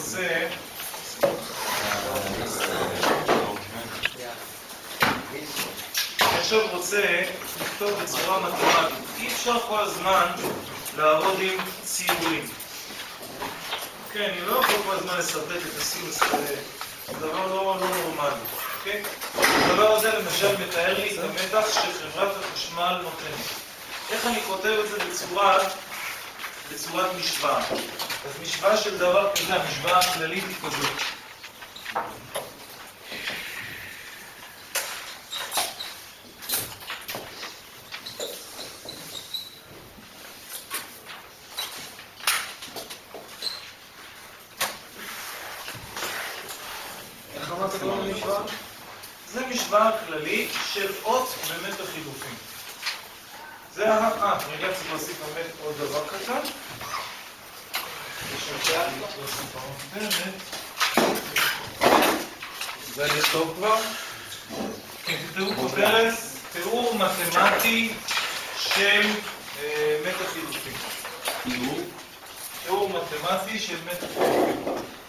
רוצה לכתוב בצורה מתמטית. אי אפשר כל הזמן לעבוד עם ציורים. אוקיי, אני לא יכול כל הזמן לסרטט את הסינוס, זה דבר לא נורמלי. אוקיי? הדבר הזה למשל מתאר לי את המתח שחברת החשמל נותנת. איך אני כותב את זה בצורת משוואה? אז משוואה של דבר כזה, המשוואה הכללית היא כזאת. איך אמרת קוראים למשוואה? זה משוואה כללית של אות במתח חילופין. זה רגע צריך להוסיף באמת עוד דבר קטן. זה לכתוב כבר. תכתבו כותרת, תיאור מתמטי של מתח חילופין. תיאור מתמטי של מתח חילופין.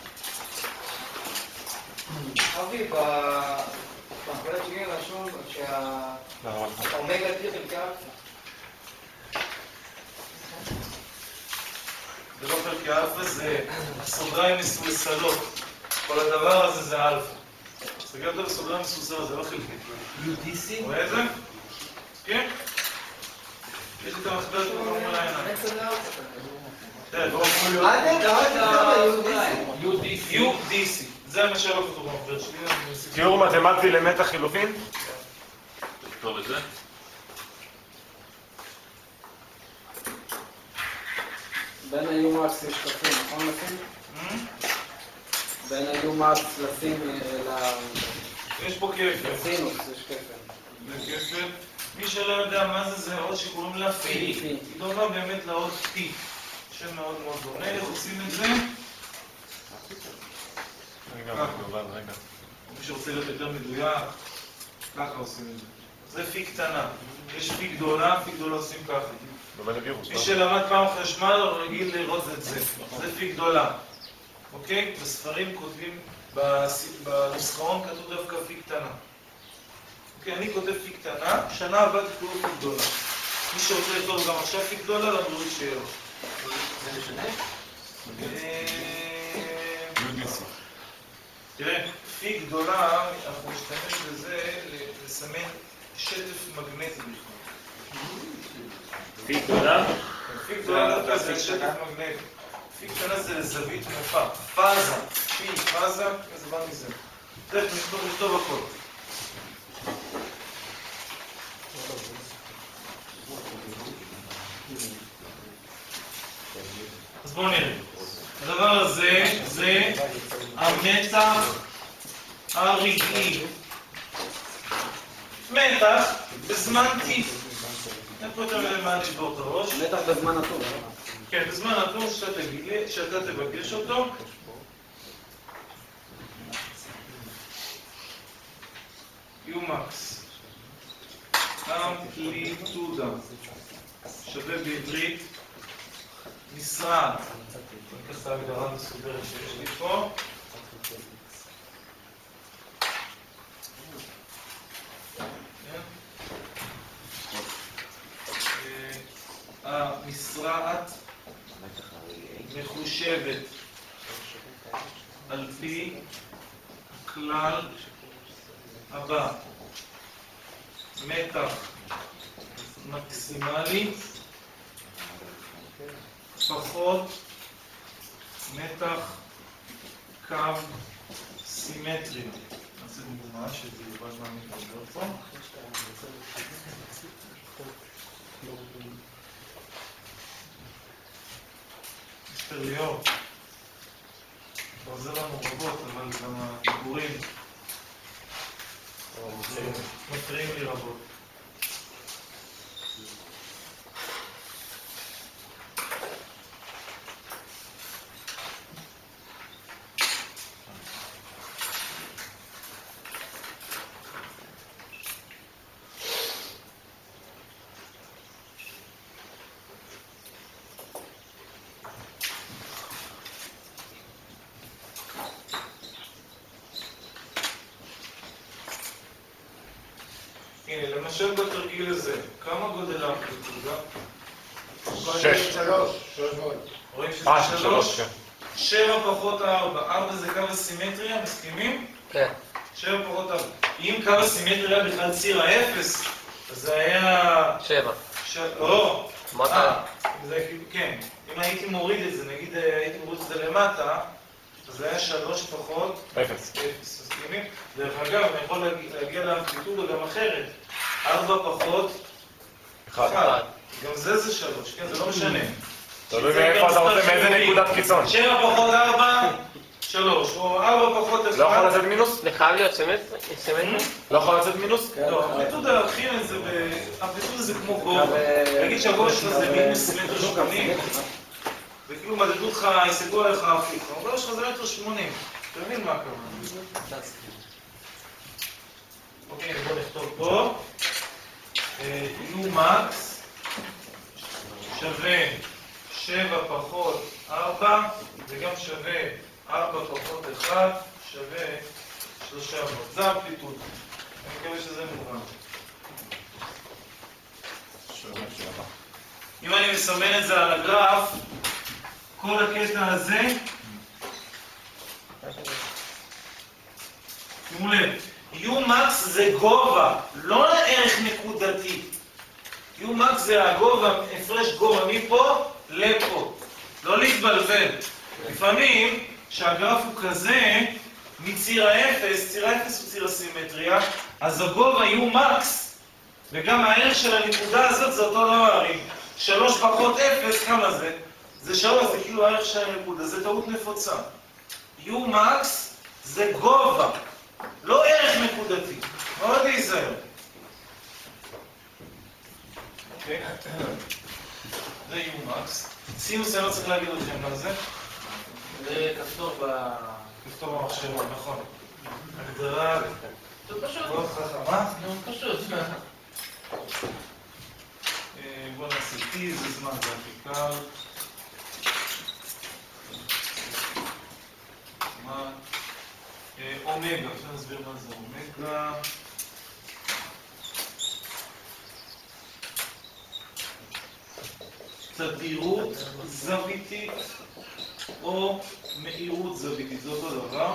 אבי, במחלט שלי רשום שהאומגה T חלקה זה לא חלקי אלפא, זה סוגריים מסולסלות. כל הדבר הזה זה אלפא. סגרת בסוגריים מסולסלות, זה לא חלקי. UDC? רואה את זה? כן? יש לי את המחבר שאתה לא אומר לעיניים. UDC. זה מה שלא כתוב במחבר שלי. תיאור מתמטי למתח חילופין? תכתוב את זה. בין היומקס יש קפים, נכון לשים? בין היומקס לשים יש פה כפל. לסינוס, יש כפל. זה כפל. מי שלא יודע מה זה, זה עוד שקוראים לה פי. היא דומה באמת לעוד T. שם מאוד מאוד דומה. איך עושים את זה? רגע. מי שרוצה להיות יותר מדויק, ככה עושים את זה. זה פי קטנה. יש פי גדולה עושים ככה. מי שלמד פעם חשמל רגיל לראות את זה. זה פי גדולה. אוקיי? בספרים כותבים, בנוסחאות כתוב דווקא פי קטנה. אוקיי, אני כותב פי קטנה, שנה הבאה תכתבו פי גדולה. מי שרוצה לכתוב גם עכשיו פי גדולה, לבריאות שיהיה לו. זה משנה? תראה, פי גדולה, אנחנו נשתמש בזה לסמן שטף מגנטי בכלל. פי גדולה? פי גדולה דווקא זה שטף מגנטי. פי קטנה זה לזווית מפה. פאזה. פי, פאזה, איזה בא מזה. תכף נכתוב הכל. אז בואו נראה. הדבר הזה זה המתח הרגעי. מתח בזמן T. אין פה יותר מלמה לשבור את הראש. מתח בזמן נתון. כן, בזמן נתון שאתה תבקש אותו. Umax. אמפליטודה. שווה בעברית. משרד. אני אקח את ההגדרה מסודרת שיש לי פה. המשרעת מחושבת על פי הכלל הבא: מתח מקסימלי פחות מתח קו סימטרי. נעשה דוגמה שזה יובן מה מתגבר פה. מיסטר ליאור, אתה עוזר לנו רבות, אבל גם הדיבורים מפריעים לי רבות. למשל בתרגיל הזה, כמה גודל האמפליטודה? 6. רואים שזה 3, 3? כן. 7 פחות 4. 4 זה קו הסימטריה, מסכימים? כן. 7 פחות 4. אם קו הסימטריה היה בכלל ציר האפס, אז זה היה... 7. לא. מה אתה? זה כאילו, כן. אם הייתי מוריד את זה, נגיד הייתי מוריד את זה למטה, אז זה היה 3 פחות 0. 0. מסכימים? דרך אגב, אני יכול להגיע לאמפליטודה גם אחרת. 4 פחות 1. גם זה 3, כן? זה לא משנה. תלוי מאיפה אתה רוצה, מאיזה נקודת קיצון. 7 פחות 4, 3, או 4 פחות 1. לא יכול לצאת מינוס? זה חייב להיות סימטרי? לא יכול לצאת מינוס? לא, אמפליטודה להכין את זה, אמפליטודה זה כמו גובה. נגיד שהגובה שלך זה מינוס 1.80 מטר, וכאילו מדדו לך, יסגרו עליך אפיק. הגובה שלך זה 1.80 מטר. אתה מבין מה קרה? אוקיי, בוא נכתוב פה. U-max שווה 7 פחות 4, וגם שווה 4 פחות 1, שווה 3 4. זה האמפליטודה. אני מקווה שזה מובן. אם אני מסמן את זה על הגרף, כל הקטע הזה, שימו לב, U-max זה גובה, לא ערך נקודתי. U-max זה הגובה, הפרש גובה מפה לפה. לא להתבלבל. לפעמים, כשהגרף הוא כזה, מציר האפס, ציר האפס הוא ציר הסימטריה, אז הגובה U-max, וגם הערך של הנקודה הזאת זה אותו דבר. 3 פחות 0, כמה זה? זה 3, זה כאילו הערך של הנקודה, זה טעות נפוצה. U-max זה גובה, לא ערך נקודתי. מאוד להיזהר. אוקיי? זה U-max. סינוס אני לא צריך להגיד לכם על זה. זה כפתור כפתור במחשב, נכון. הגדרה מאוד חכמה. פשוט. בוא נעשה T, זה זמן, זה הכי קל. אומגה, אפשר להסביר מה זה אומגה. תדירות זוויתית או מהירות זוויתית, זה אותו דבר.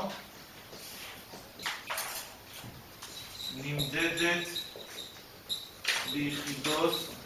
נמדדת ביחידות